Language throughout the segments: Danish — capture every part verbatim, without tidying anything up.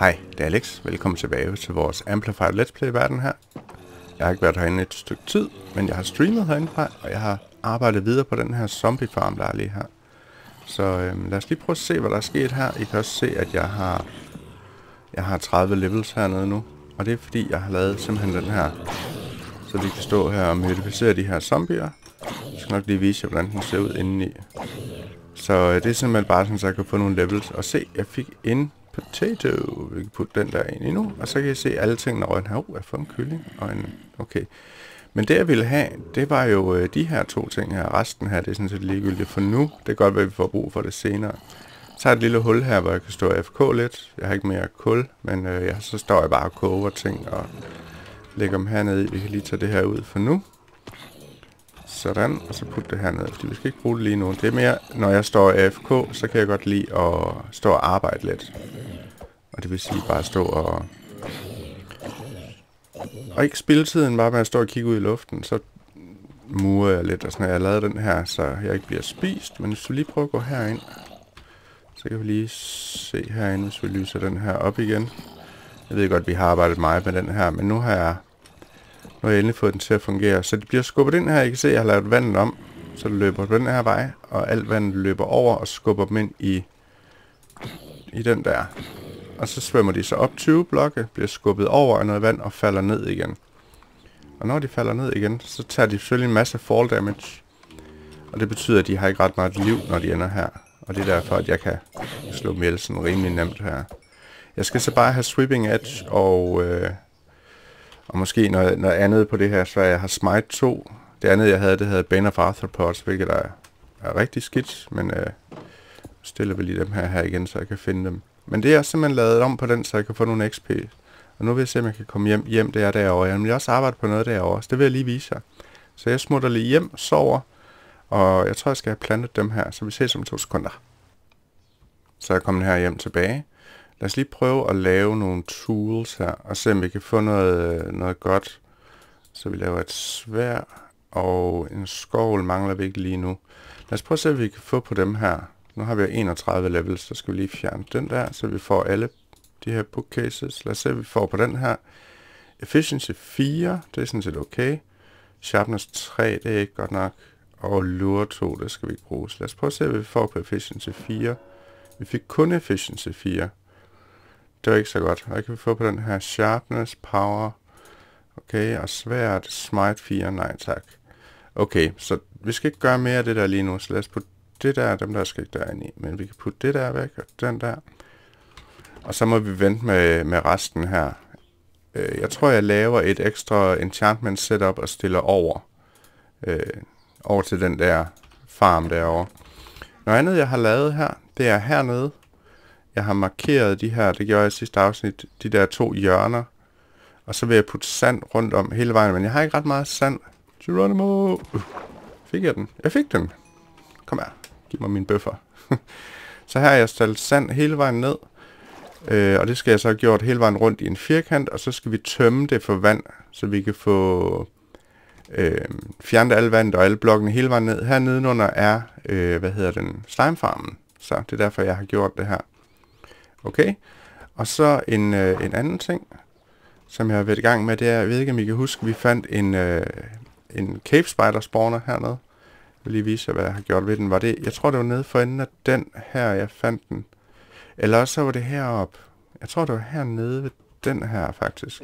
Hej, det er Alex. Velkommen tilbage til vores Amplified Let's Play-verden her. Jeg har ikke været herinde et stykke tid, men jeg har streamet herindefra, og jeg har arbejdet videre på den her zombie farm, der er lige her. Så øhm, lad os lige prøve at se, hvad der er sket her. I kan også se, at jeg har, jeg har tredive levels hernede nu. Og det er fordi, jeg har lavet simpelthen den her, så vi kan stå her og modificere de her zombier. Jeg skal nok lige vise jer, hvordan den ser ud indeni. Så øh, det er simpelthen bare sådan, så jeg kan få nogle levels. Og se, jeg fik en potato. Vi kan putte den der ind i nu. Og så kan I se alle tingene røgen her. Uh, jeg har fået en kylling og en... Okay. Men det jeg ville have, det var jo øh, de her to ting her. Resten her, det er sådan set ligegyldigt for nu. Det er godt, at vi får brug for det senere. Så har jeg et lille hul her, hvor jeg kan stå og F K lidt. Jeg har ikke mere kul, men øh, jeg, så står jeg bare og koger ting og lægger dem hernede. Vi kan lige tage det her ud for nu. Sådan, og så putte det hernede, fordi vi skal ikke bruge det lige nu. Det er mere, når jeg står A F K, så kan jeg godt lide at stå og arbejde lidt. Og det vil sige bare stå og... Og ikke spilde tiden bare med at stå og kigge ud i luften, så murer jeg lidt. Og sådan, jeg har lavet den her, så jeg ikke bliver spist. Men hvis du lige prøver at gå herind, så kan vi lige se herinde, hvis vi lyser den her op igen. Jeg ved godt, vi har arbejdet meget med den her, men nu har jeg... Nu har jeg endelig fået den til at fungere. Så det bliver skubbet ind her. I kan se, at jeg har lavet vandet om. Så det løber på den her vej. Og alt vandet løber over og skubber dem ind i, i den der. Og så svømmer de så op tyve blokke. Bliver skubbet over af noget vand og falder ned igen. Og når de falder ned igen, så tager de selvfølgelig en masse fall damage. Og det betyder, at de har ikke ret meget liv, når de ender her. Og det er derfor, at jeg kan slå dem ihjel sådan rimelig nemt her. Jeg skal så bare have sweeping edge og... Øh, Og måske noget, noget andet på det her, så jeg har smite to. Det andet jeg havde, det havde Bane of Arthropods, hvilket er, er rigtig skidt. Men øh, stiller vi lige dem her, her igen, så jeg kan finde dem. Men det er simpelthen lavet om på den, så jeg kan få nogle X P. Og nu vil jeg se, om jeg kan komme hjem. Hjem, det er derovre. Jeg vil også arbejde på noget derovre, så det vil jeg lige vise jer. Så jeg smutter lige hjem, sover. Og jeg tror, jeg skal have plantet dem her, så vi ses om to sekunder. Så er jeg kommet her hjem tilbage. Lad os lige prøve at lave nogle tools her, og se om vi kan få noget, noget godt. Så vi laver et sværd, og en skovl mangler vi ikke lige nu. Lad os prøve at se, hvad vi kan få på dem her. Nu har vi enogtredive levels, så skal vi lige fjerne den der, så vi får alle de her bookcases. Lad os se, hvad vi får på den her. Efficiency fire, det er sådan set okay. Sharpness tre, det er ikke godt nok. Og Lure to, det skal vi ikke bruge. Så lad os prøve at se, hvad vi får på Efficiency fire. Vi fik kun Efficiency fire. Det var ikke så godt. Hvad kan vi få på den her? Sharpness, power. Okay, og svært. Smite fire. Nej, tak. Okay, så vi skal ikke gøre mere af det der lige nu. Så lad os putte det der, dem der skal ikke derinde i. Men vi kan putte det der væk, og den der. Og så må vi vente med, med resten her. Øh, jeg tror, jeg laver et ekstra enchantment setup og stiller over. Øh, over til den der farm derovre. Noget andet, jeg har lavet her, det er hernede. Jeg har markeret de her, det gjorde jeg i sidste afsnit, de der to hjørner. Og så vil jeg putte sand rundt om hele vejen, men jeg har ikke ret meget sand. Geronimo! Uh, fik jeg den? Jeg fik den! Kom her, giv mig min bøffer. Så her har jeg stillet sand hele vejen ned. Øh, og det skal jeg så have gjort hele vejen rundt i en firkant, og så skal vi tømme det for vand, så vi kan få øh, fjernet alle vandet og alle blokkene hele vejen ned. Her nedenunder er, øh, hvad hedder den, slimefarmen. Så det er derfor, jeg har gjort det her. Okay, og så en, øh, en anden ting, som jeg har været i gang med, det er, jeg ved ikke om I kan huske, vi fandt en, øh, en cave spider spawner hernede. Jeg vil lige vise jer, hvad jeg har gjort ved den. Var det, jeg tror det var nede for enden af den her, jeg fandt den. Eller også så var det heroppe. Jeg tror det var hernede ved den her faktisk.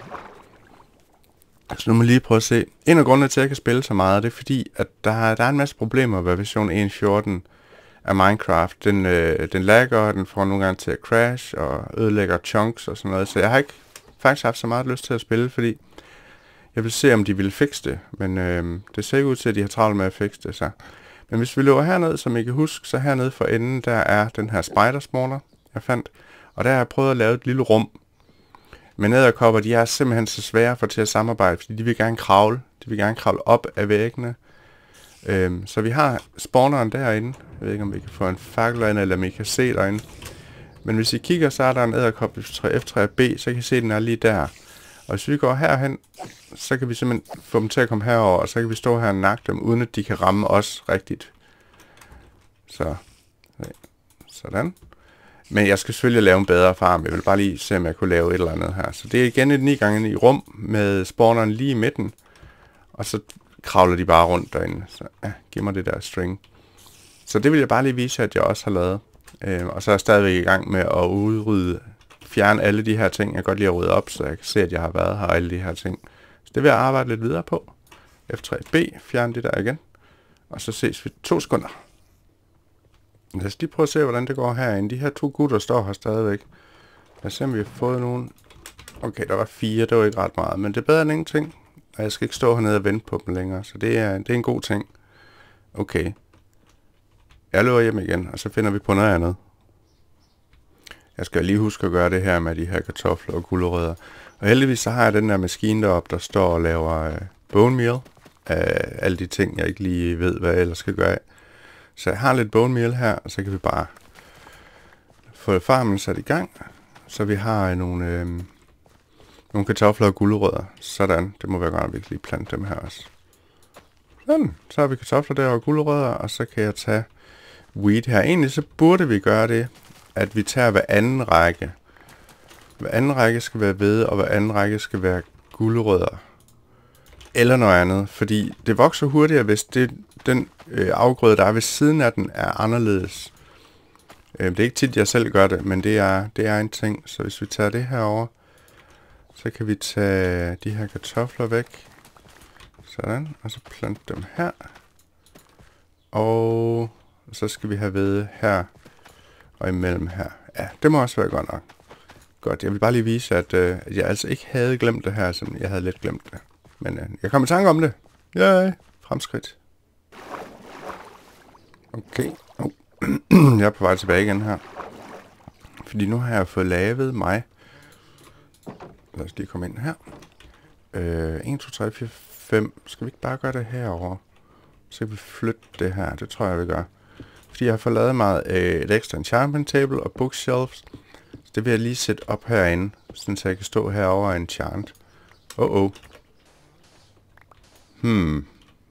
Så nu må jeg lige prøve at se. En af grundene til, at jeg kan spille så meget, det er fordi, at der, der er en masse problemer ved version en punkt fjorten. Af Minecraft. Den, øh, den lagger, og den får nogle gange til at crash, og ødelægger chunks og sådan noget. Så jeg har ikke faktisk haft så meget lyst til at spille, fordi jeg vil se, om de vil fikse det. Men øh, det ser ikke ud til, at de har travlt med at fikse det. Så. Men hvis vi løber herned, som I kan huske, så hernede for enden, der er den her spider spawner, jeg fandt. Og der har jeg prøvet at lave et lille rum. Men edderkopper, de er simpelthen så svære at få til at samarbejde, fordi de vil gerne kravle. De vil gerne kravle op af væggene. Øhm, så vi har spawneren derinde. Jeg ved ikke, om vi kan få en fakkel derinde, eller om I kan se derinde. Men hvis I kigger, så er der en edderkop F tre B, så kan I se, at den er lige der. Og hvis vi går herhen, så kan vi simpelthen få dem til at komme herover, og så kan vi stå her og nakke dem, uden at de kan ramme os rigtigt. Så, sådan. Men jeg skal selvfølgelig lave en bedre farm. Jeg vil bare lige se, om jeg kunne lave et eller andet her. Så det er igen et ni gange i rum med spawneren lige i midten. Og så kravler de bare rundt derinde. Så ja, giv mig det der string. Så det vil jeg bare lige vise, at jeg også har lavet. Øh, og så er jeg stadigvæk i gang med at udrydde, fjerne alle de her ting. Jeg kan godt lide at rydde op, så jeg kan se, at jeg har været her og alle de her ting. Så det vil jeg arbejde lidt videre på. F tre B, fjern det der igen. Og så ses vi to sekunder. Lad os lige prøve at se, hvordan det går herinde. De her to gutter står her stadigvæk. Lad os se, om vi har fået nogen. Okay, der var fire, det var ikke ret meget. Men det er bedre end ingenting. Og jeg skal ikke stå hernede og vente på dem længere. Så det er, det er en god ting. Okay. Jeg løber hjem igen, og så finder vi på noget andet. Jeg skal lige huske at gøre det her med de her kartofler og gulerødder. Og heldigvis så har jeg den der maskine deroppe, der står og laver øh, bone meal. Af alle de ting, jeg ikke lige ved, hvad jeg ellers skal gøre af. Så jeg har lidt bone meal her, og så kan vi bare få farmen sat i gang. Så vi har nogle, øh, nogle kartofler og gulerødder. Sådan, det må være godt, at vi kan lige plante dem her også. Sådan, så har vi kartofler der og gulerødder, og så kan jeg tage wheat her. Egentlig så burde vi gøre det, at vi tager hver anden række. Hver anden række skal være hvede, og hver anden række skal være gulerødder. Eller noget andet, fordi det vokser hurtigere, hvis det, den øh, afgrøde, der er ved siden af den, er anderledes. Øh, det er ikke tit, jeg selv gør det, men det er, det er en ting. Så hvis vi tager det her over, så kan vi tage de her kartofler væk. Sådan, og så plante dem her. Og så skal vi have hvede her og imellem her. Ja, det må også være godt nok. Godt, jeg vil bare lige vise, at, øh, at jeg altså ikke havde glemt det her, som jeg havde lidt glemt det. Men øh, jeg kom i tanke om det. Yay, fremskridt. Okay. Oh. Jeg er på vej tilbage igen her. Fordi nu har jeg fået lavet mig. Lad os lige komme ind her. Øh, en, to, tre, fire, fem. Skal vi ikke bare gøre det herovre? Så kan vi flytte det her. Det tror jeg, vi gør. Fordi jeg har fået lavet mig øh, et ekstra enchantment table og bookshelves. Så det vil jeg lige sætte op herinde. Sådan så jeg kan stå herovre og enchant. Åh, oh, oh. Hmm.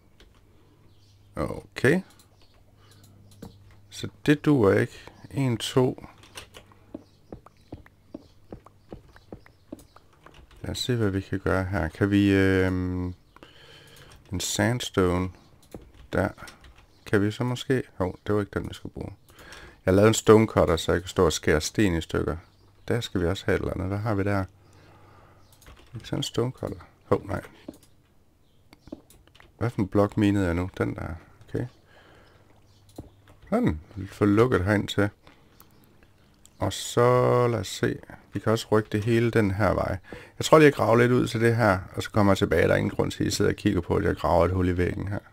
Okay. Så det duer ikke. en, to. Lad os se, hvad vi kan gøre her. Kan vi... Øh, en sandstone. Der. Kan vi så måske... Åh, oh, det var ikke den, vi skulle bruge. Jeg har lavet en stone cutter, så jeg kan stå og skære sten i stykker. Der skal vi også have et eller andet. Hvad har vi der? Ikke sådan en stone cutter. Åh, oh, nej. Hvad for en blok minede jeg nu? Den der. Okay. Sådan. Vi får lukket herind til. Og så lad os se. Vi kan også rykke det hele den her vej. Jeg tror lige, jeg graver lidt ud til det her. Og så kommer jeg tilbage. Der er ingen grund til, at I sidder og kigger på, at jeg graver et hul i væggen her.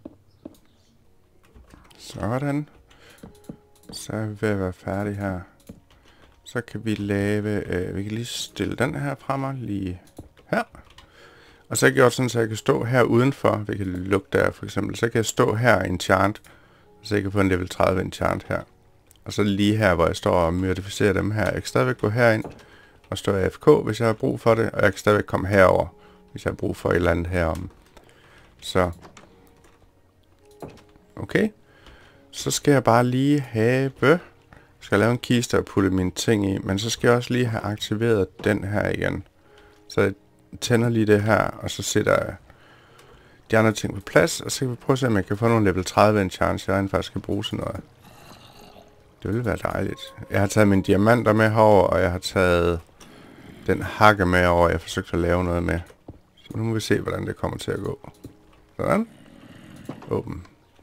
Sådan. Så er vi ved at være færdige her. Så kan vi lave... Øh, vi kan lige stille den her fremme lige her. Og så har jeg gjort sådan, så jeg kan stå her udenfor. Vi kan lukke der for eksempel. Så kan jeg stå her og enchant. Så jeg kan få en level tredive enchant her. Og så lige her, hvor jeg står og modificerer dem her. Jeg kan stadigvæk gå herind og stå A F K, hvis jeg har brug for det. Og jeg kan stadigvæk komme herover, hvis jeg har brug for et eller andet herom. Så. Okay. Så skal jeg bare lige have... Jeg skal lave en kiste og putte mine ting i. Men så skal jeg også lige have aktiveret den her igen. Så jeg tænder lige det her, og så sætter jeg de andre ting på plads. Og så kan vi prøve at se, om jeg kan få nogle level tredive enchants, jeg rent faktisk kan bruge sådan noget. Det ville være dejligt. Jeg har taget mine diamanter med herover, og jeg har taget den hakke med over, jeg har forsøgt at lave noget med. Så nu må vi se, hvordan det kommer til at gå. Sådan. Åben.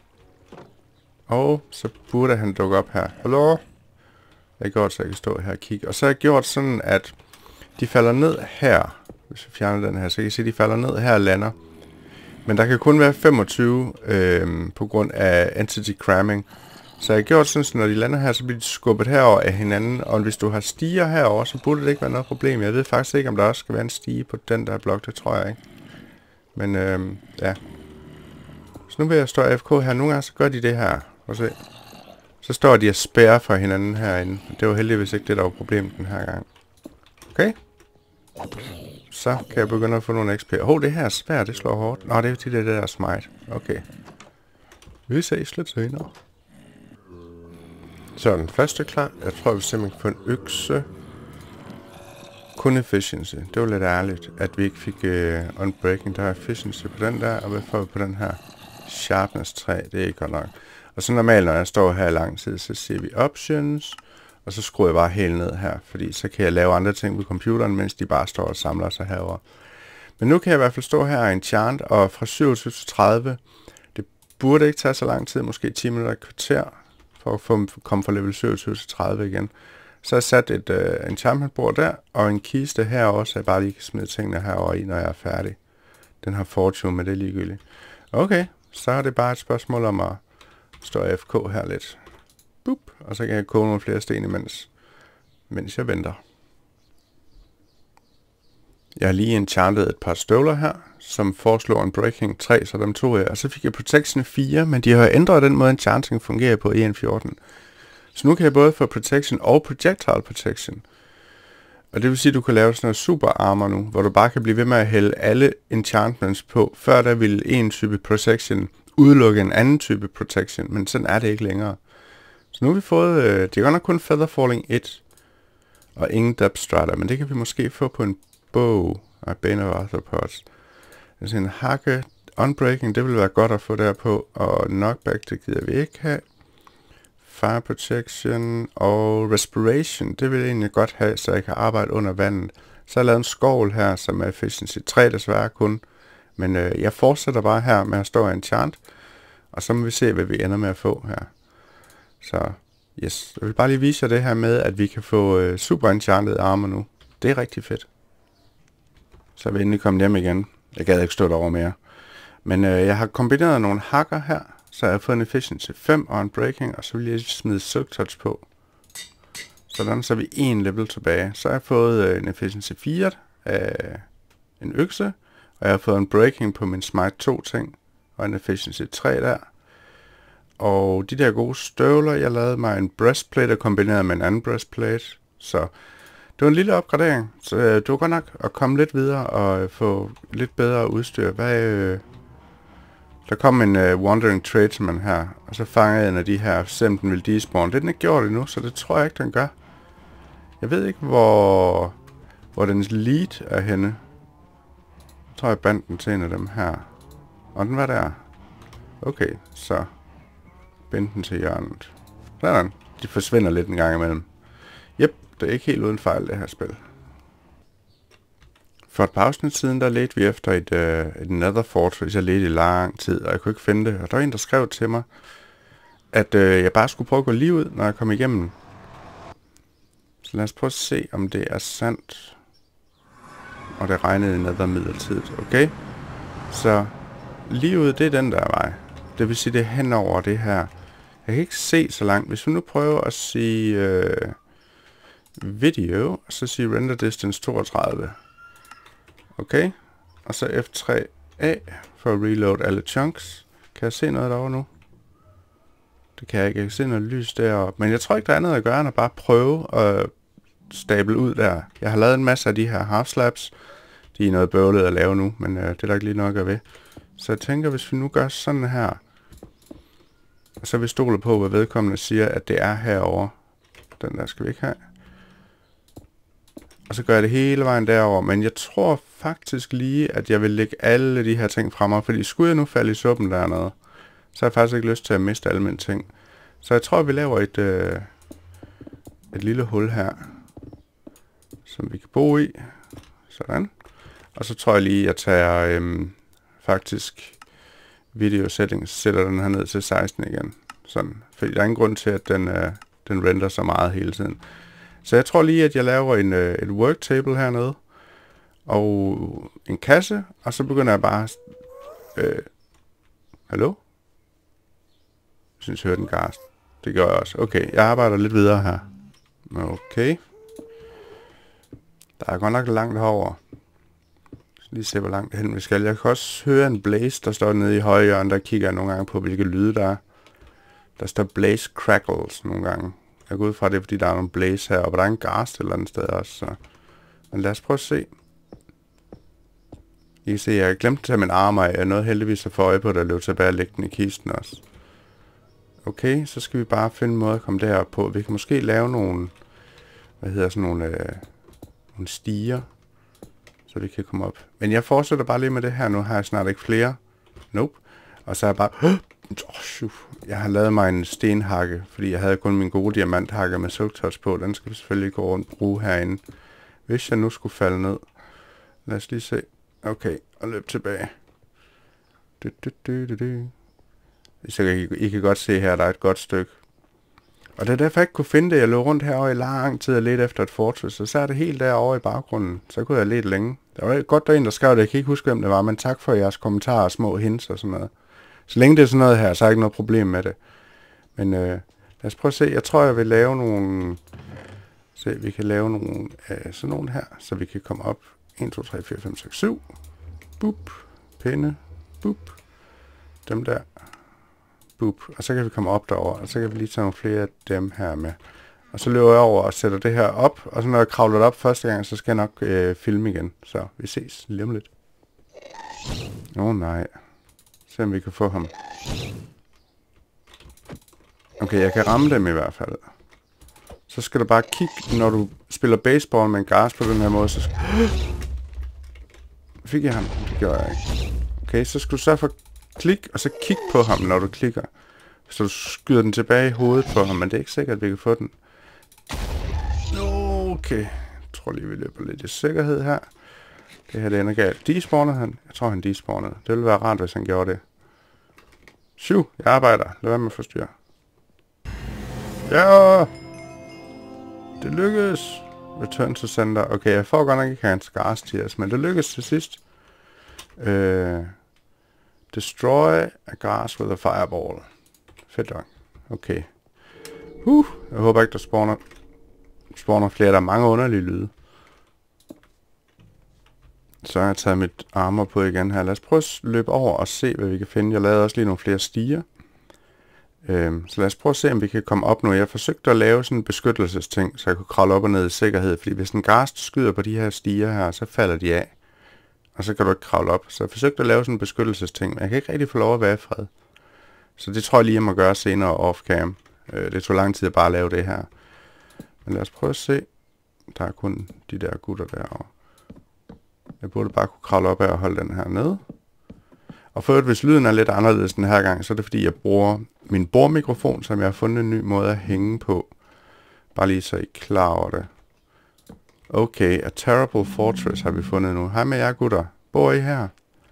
Og så burde han dukke op her. Hallo? Jeg har gjort, så jeg kan stå her og kigge. Og så har jeg gjort sådan, at de falder ned her. Hvis vi fjerner den her, så kan I se, at de falder ned her og lander. Men der kan kun være femogtyve øh, på grund af entity cramming. Så jeg har gjort sådan, at når de lander her, så bliver de skubbet herover af hinanden. Og hvis du har stiger herover, så burde det ikke være noget problem. Jeg ved faktisk ikke, om der også skal være en stige på den der blok. Det tror jeg ikke. Men øh, ja. Så nu vil jeg stå A F K her. Nogle gange så gør de det her. Og se. Så står de og spærrer fra hinanden herinde. Det var heldigvis ikke det, der var problemet den her gang. Okay. Så kan jeg begynde at få nogle X P. Åh, oh, det her er svært. Det slår hårdt. Nå, det er jo til det der smite. Okay. Vi ses lidt senere. Så er den første klar. Jeg tror, vi simpelthen kan få en økse. Kun efficiency. Det var lidt ærligt, at vi ikke fik uh, unbreaking. Der er efficiency på den der, og hvad får vi på den her? Sharpness tre, det er ikke godt nok. Og så normalt, når jeg står her i lang tid, så siger vi options, og så skruer jeg bare helt ned her, fordi så kan jeg lave andre ting på computeren, mens de bare står og samler sig herover. Men nu kan jeg i hvert fald stå her i enchant, og fra syvogtyve til tredive, det burde ikke tage så lang tid, måske ti minutter et kvarter, for at få, komme fra level syvogtyve til tredive igen. Så har jeg sat et uh, enchantment-bord der, og en kiste her også, så jeg bare lige kan smide tingene herover i, når jeg er færdig. Den har fortune, men det er ligegyldigt. Okay, så er det bare et spørgsmål om at stå A F K her lidt. Boop, og så kan jeg koge nogle flere sten imens, mens jeg venter. Jeg har lige enchantet et par støvler her, som foreslår en breaking tre, så dem tog jeg. Og så fik jeg protection fire, men de har ændret den måde enchanting fungerer på i E N fjorten. Så nu kan jeg både få protection og projectile protection. Og det vil sige, at du kan lave sådan noget super armor nu, hvor du bare kan blive ved med at hælde alle enchantments på. Før der ville en type protection udelukke en anden type protection, men sådan er det ikke længere. Så nu har vi fået, øh, det er godt nok kun Feather Falling et, og ingen Depth Strider, men det kan vi måske få på en bog af Bane of Arthropods. Altså en hakke, unbreaking, det vil være godt at få der på, og knockback, det gider vi ikke have. Fire protection og respiration, det vil jeg egentlig godt have, så jeg kan arbejde under vandet. Så har jeg lavet en skovl her, som er efficiency tre desværre kun. Men øh, jeg fortsætter bare her med at stå og enchant, og så må vi se, hvad vi ender med at få her. Så yes, jeg vil bare lige vise jer det her med, at vi kan få øh, super enchanted armor nu. Det er rigtig fedt. Så er vi endelig kommet hjem igen. Jeg gad ikke stå derovre mere. Men øh, jeg har kombineret nogle hakker her, så jeg har fået en efficiency fem og en breaking, og så vil jeg smide silk touch på. Sådan, så er vi en level tilbage. Så har jeg fået øh, en efficiency fire af en økse, og jeg har fået en breaking på min smite to ting, og en efficiency tre der. Og de der gode støvler, jeg lavede mig en breastplate og kombineret med en anden breastplate. Så det var en lille opgradering. Så øh, det var godt nok at komme lidt videre og øh, få lidt bedre udstyr. Hvad, øh, der kom en øh, Wandering Tradesman her, og så fangede jeg en af de her, selvom den ville despawn. Det er den ikke gjort endnu, så det tror jeg ikke, den gør. Jeg ved ikke, hvor, hvor dens lead er henne. Jeg tror, jeg bandt den til en af dem her. Og den var der. Okay, så bind den til hjørnet. Sådan. De forsvinder lidt en gang imellem. Jep, det er ikke helt uden fejl, det her spil. For et par afsnit siden, der ledte vi efter et, uh, et Nether Fortress. Jeg ledte i lang tid, og jeg kunne ikke finde det. Og der var en, der skrev til mig, at uh, jeg bare skulle prøve at gå lige ud, når jeg kom igennem. Så lad os prøve at se, om det er sandt. Og det regnede i Nether midlertidigt. Okay, så lige ud, det er den der vej. Det vil sige, det er hen over det her. Jeg kan ikke se så langt. Hvis vi nu prøver at sige uh, video, og så sige render distance toogtredive. Okay, og så F tre A for at reload alle chunks. Kan jeg se noget derovre nu? Det kan jeg ikke. Jeg kan se noget lys deroppe. Men jeg tror ikke, der er andet at gøre, end at bare prøve at stable ud der. Jeg har lavet en masse af de her half slabs. De er noget bøvlet at lave nu, men øh, det er der ikke lige noget at gøre ved. Så jeg tænker, hvis vi nu gør sådan her, og så vi stoler på, hvad vedkommende siger, at det er herovre. Den der skal vi ikke have. Og så gør jeg det hele vejen derover. Men jeg tror faktisk lige, at jeg vil lægge alle de her ting frem. Fordi skulle jeg nu falde i suppen dernede, så har jeg faktisk ikke lyst til at miste alle mine ting. Så jeg tror, at vi laver et, øh, et lille hul her, som vi kan bo i. Sådan. Og så tror jeg lige, at jeg tager øh, faktisk video settings, sætter den her ned til seksten igen. Sådan. Fordi der er ingen grund til, at den, øh, den render så meget hele tiden. Så jeg tror lige, at jeg laver en, øh, et work table hernede, og en kasse, og så begynder jeg bare... Øh, hallo? Jeg synes, jeg hørte en gast. Det gør jeg også. Okay, jeg arbejder lidt videre her. Okay. Der er godt nok langt herover. Så lige se, hvor langt hen vi skal. Jeg kan også høre en blaze, der står nede i højre hjørne. Der kigger jeg nogle gange på, hvilke lyde der er. Der står blaze crackles nogle gange. Jeg går ud fra det, fordi der er nogle blaze her, og der er en gas et eller andet sted også. Så. Men lad os prøve at se. I kan se, jeg har glemt at tage min armor af. Jeg nåede heldigvis at få øje på, der løb tilbage og lægge den i kisten også. Okay, så skal vi bare finde en måde at komme derop på. Vi kan måske lave nogle, hvad hedder sådan nogle, øh, nogle stiger, så vi kan komme op. Men jeg fortsætter bare lige med det her. Nu har jeg snart ikke flere. Nope. Og så er jeg bare... Oh, jeg har lavet mig en stenhakke, fordi jeg havde kun min gode diamanthakke med silktouch på. Den skal vi selvfølgelig gå rundt og bruge herinde. Hvis jeg nu skulle falde ned. Lad os lige se. Okay, og løb tilbage. Du, du, du, du, du. Så I, I kan godt se her, der er et godt stykke. Og det er derfor, jeg ikke kunne finde det. Jeg lå rundt herovre i lang tid og ledte efter et fortress. Og så er det helt derovre i baggrunden. Så kunne jeg lede længe. Der var godt, der en, der skrev det. Jeg kan ikke huske, hvem det var. Men tak for jeres kommentarer og små hints og sådan noget. Så længe det er sådan noget her, så er jeg ikke noget problem med det. Men øh, lad os prøve at se. Jeg tror, jeg vil lave nogle... Se, vi kan lave nogle øh, sådan nogle her. Så vi kan komme op. en, to, tre, fire, fem, seks, syv. Boop. Pinde. Boop. Dem der. Boop. Og så kan vi komme op derover. Og så kan vi lige tage nogle flere af dem her med. Og så løber jeg over og sætter det her op. Og så når jeg kravler det op første gang, så skal jeg nok øh, filme igen. Så vi ses lige om lidt. Åh oh, nej. Se om vi kan få ham. Okay, jeg kan ramme dem i hvert fald. Så skal du bare kigge, når du spiller baseball med en gas på den her måde. Så skal... Fik jeg ham? Det gjorde jeg ikke. Okay, så skal du sørge for at klikke, og så kigge på ham, når du klikker. Så du skyder den tilbage i hovedet på ham, men det er ikke sikkert, at vi kan få den. Okay, jeg tror lige, vi løber lidt i sikkerhed her. Det her, det ender galt. Despawner han? Jeg tror, han despawnede. Det ville være rart, hvis han gjorde det. Syv, jeg arbejder. Lad være med at forstyrre. Ja! Det lykkedes. Return to center. Okay, jeg får godt nok ikke hans gas til os, men det lykkedes til sidst. Øh, destroy a gas with a fireball. Fedt nok. Okay. Uh, jeg håber ikke, der spawner, spawner flere. Der er mange underlige lyde. Så har jeg taget mit armor på igen her. Lad os prøve at løbe over og se, hvad vi kan finde. Jeg lavede også lige nogle flere stiger. Øhm, så lad os prøve at se, om vi kan komme op nu. Jeg forsøgte at lave sådan en beskyttelsesting, så jeg kunne kravle op og ned i sikkerhed. Fordi hvis en ghast skyder på de her stiger her, så falder de af. Og så kan du ikke kravle op. Så jeg forsøgte at lave sådan en beskyttelsesting, men jeg kan ikke rigtig få lov at være i fred. Så det tror jeg lige, jeg må gøre senere off-cam. Øh, det tog lang tid at bare lave det her. Men lad os prøve at se. Der er kun de der gutter derovre. Jeg burde bare kunne kravle op af og holde den her nede. Og for øvrigt, hvis lyden er lidt anderledes den her gang, så er det fordi, jeg bruger min bordmikrofon, som jeg har fundet en ny måde at hænge på. Bare lige så I er klar over det. Okay, a terrible fortress har vi fundet nu. Hej med jer gutter. Bor I her?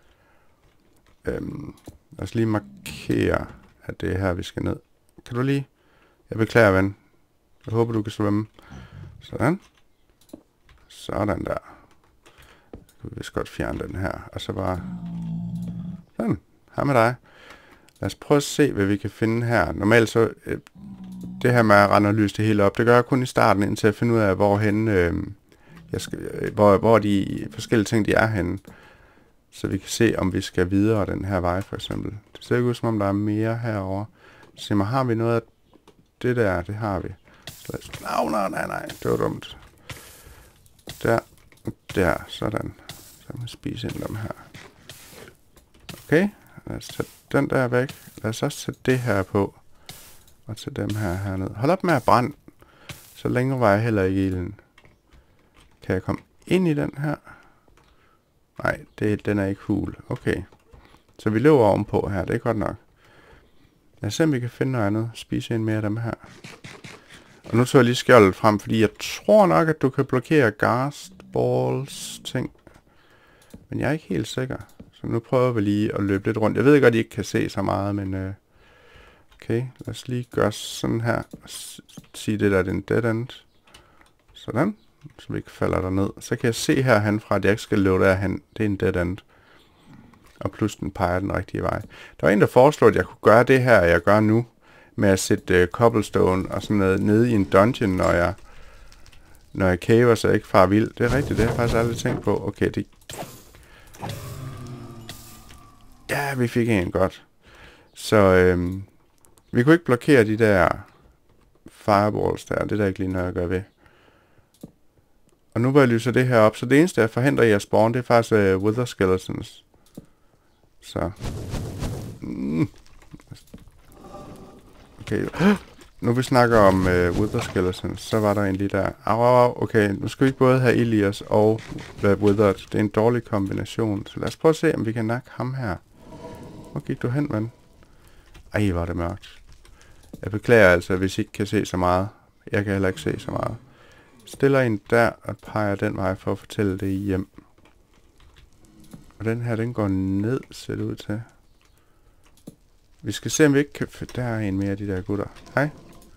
Øhm, lad os lige markere, at det er her, vi skal ned. Kan du lige? Jeg beklager, ven. Jeg håber, du kan svømme. Sådan. Sådan der. Så kan vi vist godt fjerne den her. Og så bare... Sådan. Her med dig. Lad os prøve at se, hvad vi kan finde her. Normalt så... Øh, det her med at rende og lyse det hele op, det gør jeg kun i starten, indtil jeg finder ud af, hvorhen... Øh, jeg skal, øh, hvor, hvor de forskellige ting, de er henne. Så vi kan se, om vi skal videre den her vej, for eksempel. Det ser ikke ud, som om der er mere herovre. Se mig, har vi noget af det der? Det har vi. Nej, nej, nej, nej. Det var dumt. Der. Der. Sådan. Så kan man spise ind dem her. Okay. Lad os tage den der væk. Lad os også tage det her på. Og tage dem her herned. Hold op med at brænde. Så længe var jeg heller ikke i ilden. Kan jeg komme ind i den her? Nej, det, den er ikke hul. Okay. Så vi løber ovenpå her. Det er godt nok. Lad os se, om vi kan finde noget andet. Spise en mere af dem her. Og nu tager jeg lige skjoldet frem, fordi jeg tror nok, at du kan blokere ghast balls ting. Men jeg er ikke helt sikker. Så nu prøver vi lige at løbe lidt rundt. Jeg ved godt, at I ikke kan se så meget, men... Øh, okay, lad os lige gøre sådan her. Sige det der, det er en dead end. Sådan. Så vi ikke falder der ned. Så kan jeg se herhenfra, at jeg ikke skal løbe derhen. Det er en dead end. Og plus den peger den rigtige vej. Der var en, der foreslog, at jeg kunne gøre det her, jeg gør nu. Med at sætte uh, cobblestone og sådan noget nede i en dungeon, når jeg når jeg caver, så jeg ikke farer vild. Det er rigtigt, det har jeg faktisk aldrig tænkt på. Okay, det... Ja, vi fik en godt. Så øhm, vi kunne ikke blokere de der fireballs der. Det er der ikke lige noget at gøre ved. Og nu hvor jeg lyser det her op, så det eneste, jeg forhindrer i at spawn, det er faktisk uh, wither skeletons. Så... Mm. Okay. Nu vi snakker om uh, Wither Skeleton, så var der en lige der. Au, au, au. Okay, nu skal vi ikke både have Ild i os og uh, Withered. Det er en dårlig kombination. Så lad os prøve at se, om vi kan nakke ham her. Hvor gik du hen, mand? Ej, hvor er det mørkt. Jeg beklager altså, hvis I ikke kan se så meget. Jeg kan heller ikke se så meget. Stiller en der og peger den vej for at fortælle det hjem. Og den her, den går ned, ser det ud til. Vi skal se, om vi ikke kan... Der er en mere af de der gutter. Hej.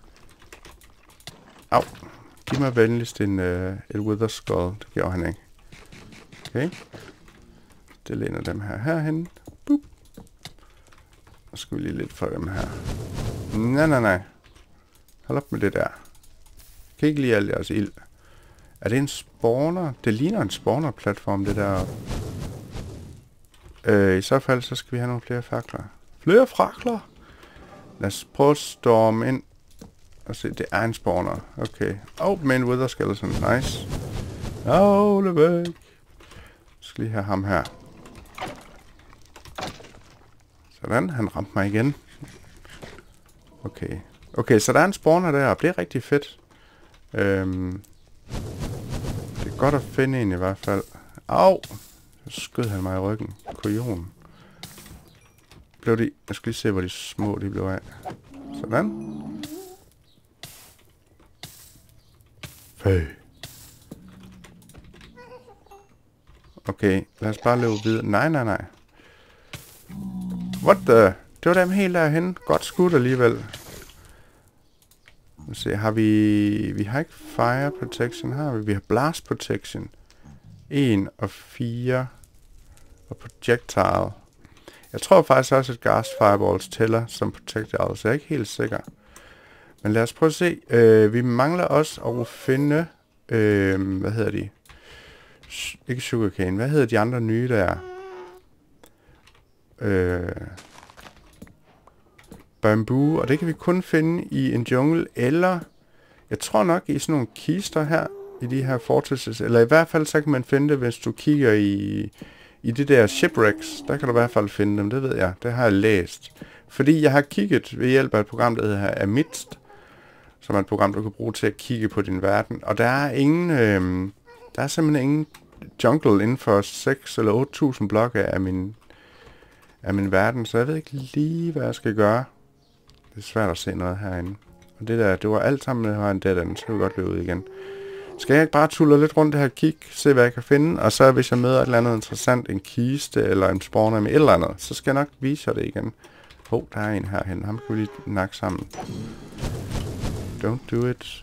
Au. Giv mig venligst en, uh, et Wither Skull. Det gjorde han ikke. Okay. Det læner dem her herhen. Boop. Og så skal vi lige lidt for dem her. Nej, nej, nej. Hold op med det der. Kan ikke lide alt jeres ild. Er det en spawner? Det ligner en spawner-platform, det der. Øh, I så fald, så skal vi have nogle flere fakler. Flere fakler? Lad os prøve at storme ind. Og se, det er en spawner. Okay. Oh, men Wither Skeleton. Nice. Åh, det væk. Jeg skal lige have ham her. Sådan, han ramte mig igen. Okay. Okay, så der er en spawner deroppe. Det er rigtig fedt. Øhm, det er godt at finde en i hvert fald. Au! Så skød han mig i ryggen. Kujon. Blev de... Jeg skal lige se, hvor de små de blev af. Sådan. Føj. Okay, lad os bare løbe videre. Nej, nej, nej. What the... Det var dem helt derhen. Godt skudt alligevel. Lad os se, har vi... Vi har ikke fire protection, har vi? Vi har blast protection. en og fire. Og projectile. Jeg tror faktisk også, at gas fireballs tæller som projectile, så jeg er ikke helt sikker. Men lad os prøve at se. Øh, vi mangler også at finde... Øh, hvad hedder de? Ikke sugarcane. Hvad hedder de andre nye, der er? Øh... Bamboo, og det kan vi kun finde i en jungle, eller jeg tror nok i sådan nogle kister her, i de her fortresses, eller i hvert fald så kan man finde det, hvis du kigger i, i de der shipwrecks, der kan du i hvert fald finde dem, det ved jeg, det har jeg læst. Fordi jeg har kigget ved hjælp af et program, der hedder Amidst, som er et program, du kan bruge til at kigge på din verden, og der er ingen, øh, der er simpelthen ingen jungle inden for seks eller otte tusind blokke af min, af min verden, så jeg ved ikke lige, hvad jeg skal gøre. Det er svært at se noget herinde. Og det der, det var alt sammen, der var en dead end, så kan vi godt løbe ud igen. Skal jeg ikke bare tulle lidt rundt det her, kigge, se hvad jeg kan finde, og så hvis jeg møder et eller andet interessant, en kiste eller en spawner med et eller andet, så skal jeg nok vise jer det igen. Åh, oh, der er en herhen, ham kan vi lige nakke sammen. Don't do it.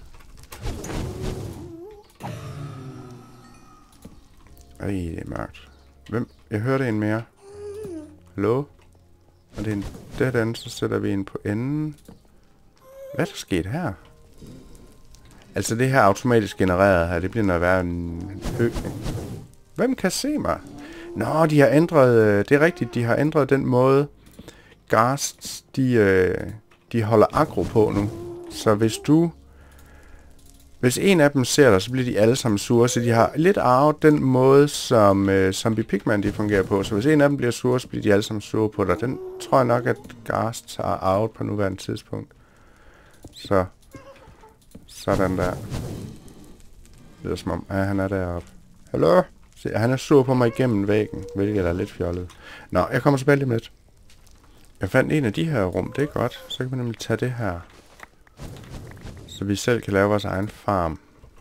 Ej, det er mørkt. Hvem? Jeg hørte en mere. Hallo? Og det er en dead end, så sætter vi en på enden. Hvad er der sket her? Altså det her automatisk genereret her, det bliver noget værre en høgning. Hvem kan se mig? Nå, de har ændret, det er rigtigt, de har ændret den måde, ghasts, de, de holder aggro på nu. Så hvis du, hvis en af dem ser dig, så bliver de alle sammen sure, så de har lidt arvet den måde, som uh, Zombie Pigman de fungerer på. Så hvis en af dem bliver sure, så bliver de alle sammen sure på dig. Den tror jeg nok, at ghasts har arvet på nuværende tidspunkt. Så, sådan der. Det er som om, ja, han er deroppe. Hallo? Se, han er sur på mig igennem væggen, hvilket er lidt fjollet. Nå, jeg kommer tilbage lige med lidt. Jeg fandt en af de her rum, det er godt. Så kan vi nemlig tage det her. Så vi selv kan lave vores egen farm.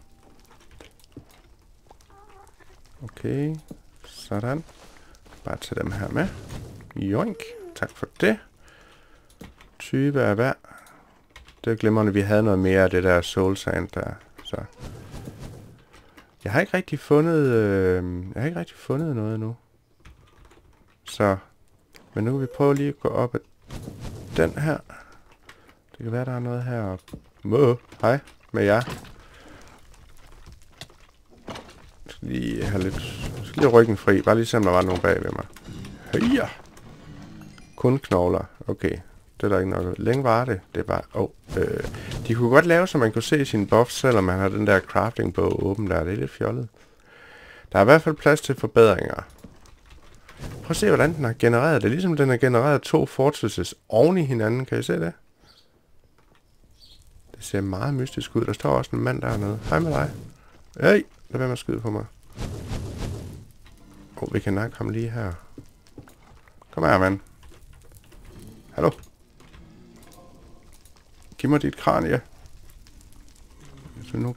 Okay, sådan. Bare tage dem her med. Joink, tak for det. tyve er hver. Det er glimrende, vi havde noget mere af det der soul sand der. Så. Jeg har ikke rigtig fundet, øh, jeg har ikke rigtig fundet noget endnu. Så, men nu kan vi prøve lige at gå op ad den her. Det kan være, der er noget heroppe. Må, hej med jer. Jeg skal lige have lidt, jeg skal lige ryggen fri, bare lige se om der var nogen bag ved mig. Heja! Kun knogler, okay. Det er der ikke nok. Længe var det. Det er bare... Oh, øh, de kunne godt lave, så man kunne se sine buffs, selvom man har den der crafting-bog åben der. Det er lidt fjollet. Der er i hvert fald plads til forbedringer. Prøv at se, hvordan den har genereret det. Ligesom den har genereret to fortresses oven i hinanden. Kan I se det? Det ser meget mystisk ud. Der står også en mand dernede. Hej med dig. Hey, lad være med at skyde på mig. Åh, oh, vi kan nakke ham lige her. Kom her, mand. Hallo. Giv mig dit kranie. Så nu...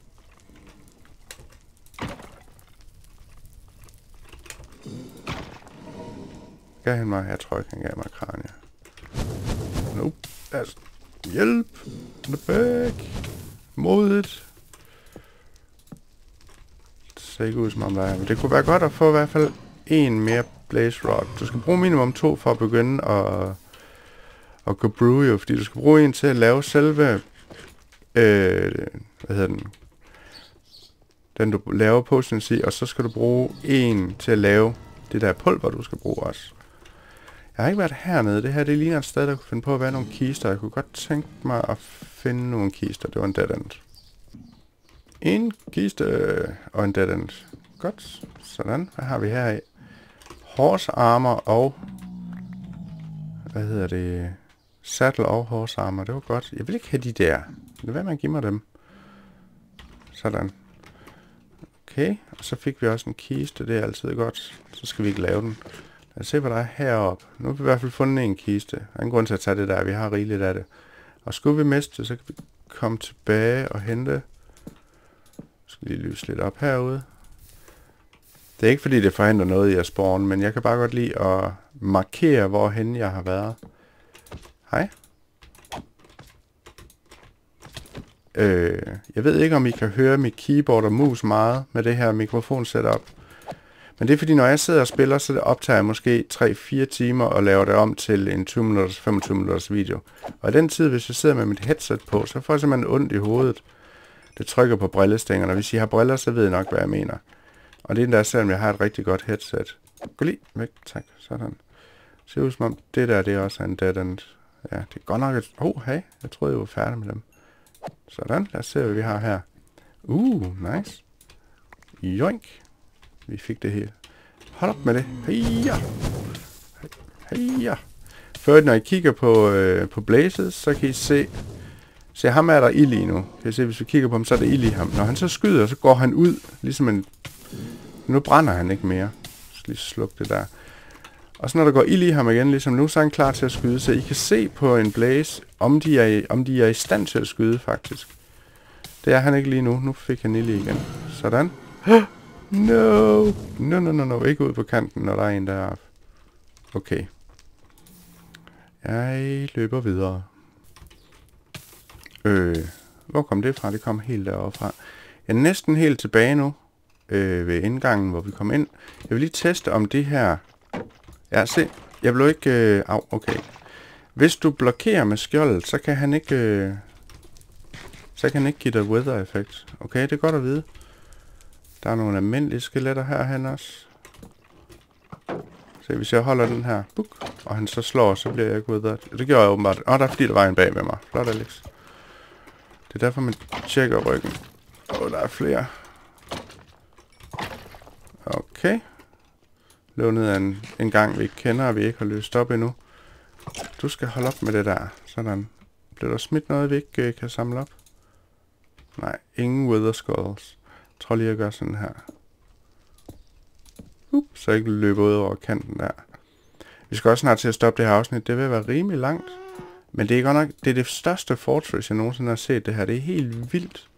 Gav han mig? Jeg tror ikke, han gav mig kranie. Nope. Altså, hjælp. Tilbage. Modigt. Det ser ikke ud som om der er. Men det kunne være godt at få i hvert fald en mere blaze rod. Du skal bruge minimum to for at begynde at, at gå brew jo. Fordi du skal bruge en til at lave selve... Øh, hvad hedder den? Den du laver potions i. Og så skal du bruge en til at lave det der pulver, du skal bruge også. Jeg har ikke været hernede. Det her, det ligner et sted, der kunne finde på at være nogle kister. Jeg kunne godt tænke mig at finde nogle kister. Det var en dead end. En kiste og en dead end. Godt. Sådan. Hvad har vi her i? Horse armor og... Hvad hedder det? Saddle og horse armor. Det var godt. Jeg vil ikke have de der. Lad være med at give mig dem. Sådan. Okay. Og så fik vi også en kiste. Det er altid godt. Så skal vi ikke lave den. Lad os se, hvad der er heroppe. Nu har vi i hvert fald fundet en kiste. Der er ingen grund til at tage det der. Vi har rigeligt af det. Og skulle vi miste, så kan vi komme tilbage og hente. Skal lige lyse lidt op herude. Det er ikke fordi, det forhindrer noget i at spawne, men jeg kan bare godt lide at markere, hvorhen jeg har været. Hej. Øh, jeg ved ikke, om I kan høre mit keyboard og mus meget med det her mikrofon setup. Men det er fordi, når jeg sidder og spiller, så optager jeg måske tre fire timer og laver det om til en tyve minutters, femogtyve minutters video. Og i den tid, hvis jeg sidder med mit headset på, så får jeg simpelthen ondt i hovedet. Det trykker på brillestængerne. Hvis I har briller, så ved I nok, hvad jeg mener. Og det er endda, selvom jeg har et rigtig godt headset. Gå lige væk, tak. Sådan. Det ser ud som om, det der, det er også en dead end. Ja, det er godt nok et... Oh, hey, jeg troede, jeg var færdig med dem. Sådan, lad os se, hvad vi har her. Uh, nice. Joink. Vi fik det hele. Hold op med det. Heja. Heja. Før når I kigger på, øh, på Blazes, så kan I se... Se, ham er der ild i nu. Kan I se, hvis vi kigger på ham, så er der ild i ham. Når han så skyder, så går han ud, ligesom en... Nu brænder han ikke mere. Så lige slukke det der. Og så når der går ild i ham igen, ligesom nu, så er han klar til at skyde. Så I kan se på en Blaze, om de er i, om de er i stand til at skyde, faktisk. Det er han ikke lige nu. Nu fik han ild i igen. Sådan. No. No, no, no, no. Ikke ud på kanten, når der er en deroppe. Okay. Jeg løber videre. Øh, hvor kom det fra? Det kom helt deroppe fra. Jeg er næsten helt tilbage nu. Øh, ved indgangen, hvor vi kom ind. Jeg vil lige teste om det her... Ja, se. Jeg blev ikke... Øh... Au, okay. Hvis du blokerer med skjoldet, så kan han ikke... Øh... Så kan han ikke give dig weather effect. Okay, det er godt at vide. Der er nogle almindelige skeletter herhen også. Se, hvis jeg holder den her, buk, og han så slår, så bliver jeg ikke weather. Det gjorde jeg åbenbart. Åh, oh, der er fordi, der var en bag med mig. Flot, Alex. Det er derfor, man tjekker ryggen. Åh, oh, der er flere. Okay. Løb ned af en, en gang, vi ikke kender, og vi ikke har løst op endnu. Du skal holde op med det der. Sådan. Bliver der smidt noget, vi ikke uh, kan samle op? Nej, ingen wither skulls. Jeg tror lige, jeg gør sådan her. Uh, så jeg ikke løber ud over kanten der. Vi skal også snart til at stoppe det her afsnit. Det vil være rimelig langt. Men det er godt nok, det er det største fortress, jeg nogensinde har set det her. Det er helt vildt.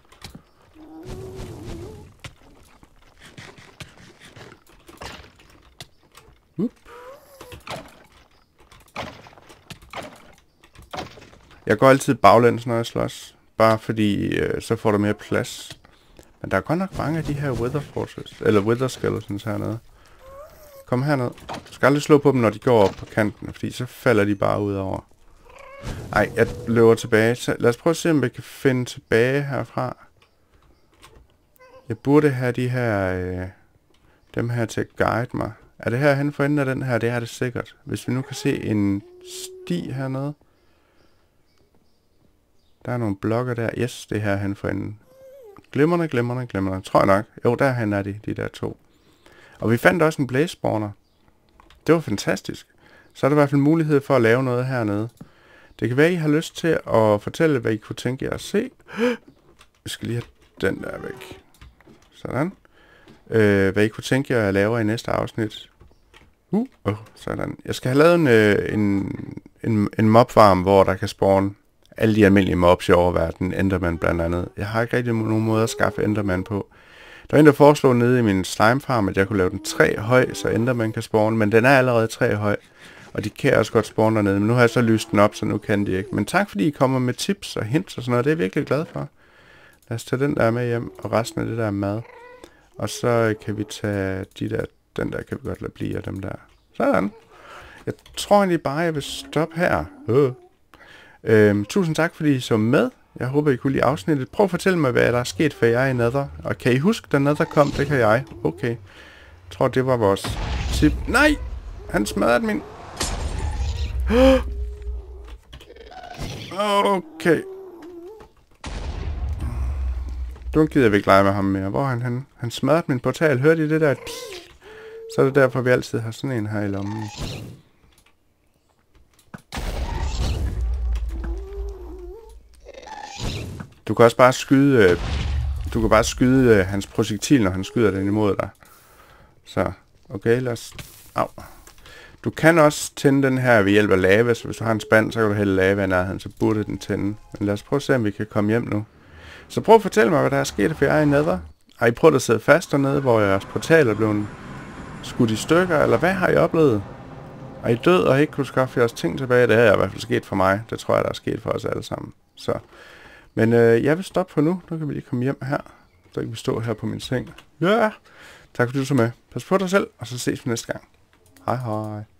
Uh. Jeg går altid baglæns, når jeg slås. Bare fordi, øh, så får du mere plads. Men der er godt nok mange af de her Wither Fortress, eller Wither Skeletons hernede. Kom herned. Du skal aldrig slå på dem, når de går op på kanten, fordi så falder de bare ud over. Ej, jeg løber tilbage. Så lad os prøve at se, om vi kan finde tilbage herfra. Jeg burde have de her, øh, dem her til at guide mig. Er det her hen for enden af den her? Det er det sikkert. Hvis vi nu kan se en sti hernede. Der er nogle blokke der. Yes, det er her hen for enden. Glimrende, glimrende, glimrende. Tror jeg nok. Jo, derhen er de, de der to. Og vi fandt også en blaze spawner. Det var fantastisk. Så er der i hvert fald mulighed for at lave noget hernede. Det kan være, I har lyst til at fortælle, hvad I kunne tænke jer at se. Vi skal lige have den der væk. Sådan. Øh, hvad I kunne tænke jer at lave i næste afsnit. Uh, oh, sådan. Jeg skal have lavet en, øh, en, en, en mobfarm, hvor der kan spawn alle de almindelige mobs i oververdenen. Enderman blandt andet. Jeg har ikke rigtig nogen måde at skaffe Enderman på. Der er en, der foreslår nede i min slimefarm, at jeg kunne lave den tre høj, så Enderman kan spawn. Men den er allerede tre høj. Og de kan også godt spawn dernede. Men nu har jeg så lyst den op, så nu kan de ikke. Men tak fordi I kommer med tips og hints og sådan noget. Det er jeg virkelig glad for. Lad os tage den der med hjem, og resten af det der mad. Og så kan vi tage de der, den der kan vi godt lade blive, og dem der. Sådan. Jeg tror egentlig bare, jeg vil stoppe her. Øh. Øhm, tusind tak, fordi I så med. Jeg håber, I kunne lide afsnittet. Prøv at fortælle mig, hvad der er sket for jer i Nether. Og kan I huske, da Nether kom? Det kan jeg. Okay. Jeg tror, det var vores tip. Nej! Han smadrede min. Okay. Nu gider jeg ikke lege med ham mere. Hvor er han henne? Han smadrede min portal. Hørte I det der? Så er det derfor, vi altid har sådan en her i lommen. Du kan også bare skyde... Du kan bare skyde hans projektil, når han skyder den imod dig. Så, okay, lad os... Au. Du kan også tænde den her ved hjælp af lava, så hvis du har en spand, så kan du hælde lava i nærheden, så burde den tænde. Men lad os prøve at se, om vi kan komme hjem nu. Så prøv at fortælle mig, hvad der er sket for jer i Nether. Har I prøvet at sidde fast dernede, hvor jeres portal er blevet skudt i stykker, eller hvad har I oplevet? Er I død og ikke kunne skaffe jeres ting tilbage? Det har i hvert fald sket for mig. Det tror jeg, der er sket for os alle sammen. Så. Men øh, jeg vil stoppe for nu. Nu kan vi lige komme hjem her. Så kan vi stå her på min seng. Ja! Tak fordi du så med. Pas på dig selv, og så ses vi næste gang. Hej hej.